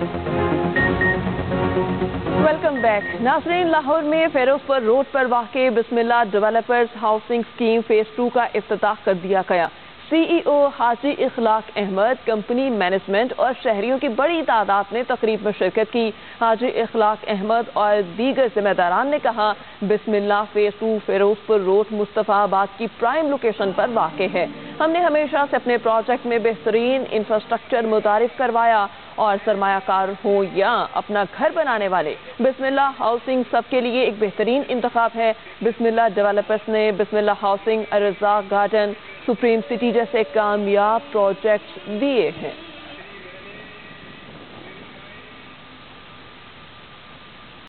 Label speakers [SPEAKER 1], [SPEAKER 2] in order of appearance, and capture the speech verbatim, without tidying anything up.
[SPEAKER 1] Welcome back नाज़रीन। लाहौर में Ferozepur road पर वाक़े Bismillah developers housing scheme phase two का इफ्तिताह कर दिया गया। CEO Haji Ikhlaq Ahmed, company management और शहरियों की बड़ी तादाद ने तकरीब में शिरकत की। हाजी इखलाक अहमद और दीगर जिम्मेदारान ने कहा, Bismillah phase two Ferozepur road Mustafabad की प्राइम लोकेशन पर वाक़े है। हमने हमेशा से अपने प्रोजेक्ट में बेहतरीन इंफ्रास्ट्रक्चर मुतारिफ करवाया और सरमायाकार हो या अपना घर बनाने वाले, बिस्मिल्लाह हाउसिंग सबके लिए एक बेहतरीन इंतखाब है। बिस्मिल्लाह डेवलपर्स ने Bismillah housing, Arzaq garden, supreme city जैसे कामयाब प्रोजेक्ट्स दिए हैं।